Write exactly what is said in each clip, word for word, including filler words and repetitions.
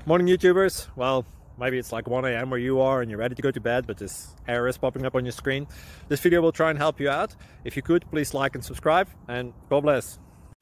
Morning YouTubers. Well, maybe it's like one A M where you are and you're ready to go to bed, but this error is popping up on your screen. This video will try and help you out. If you could, please like and subscribe, and God bless.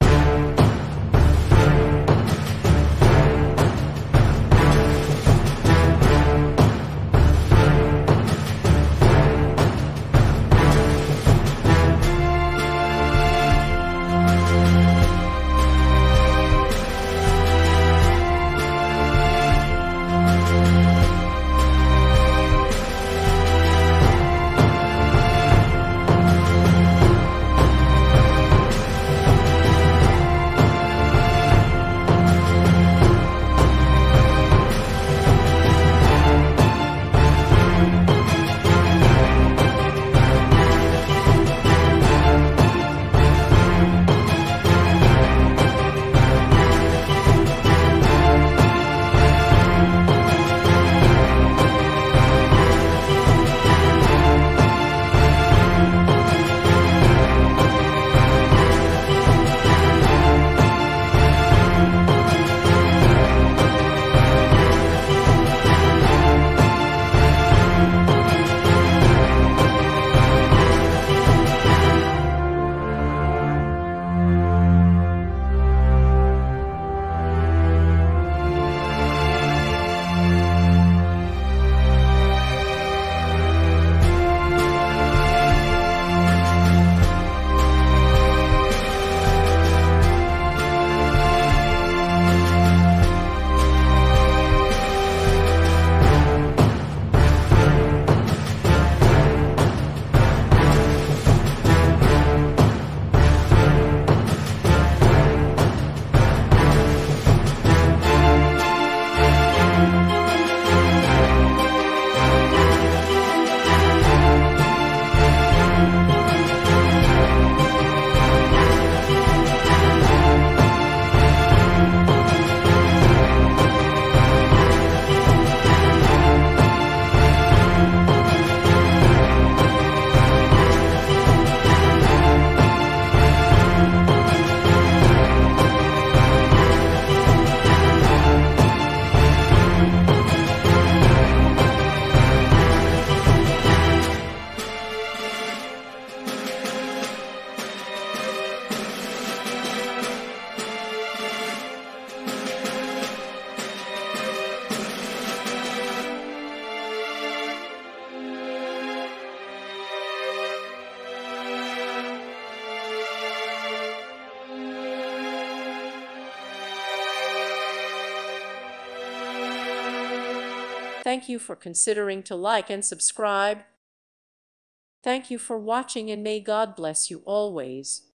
Thank you for considering to like and subscribe. Thank you for watching, and may God bless you always.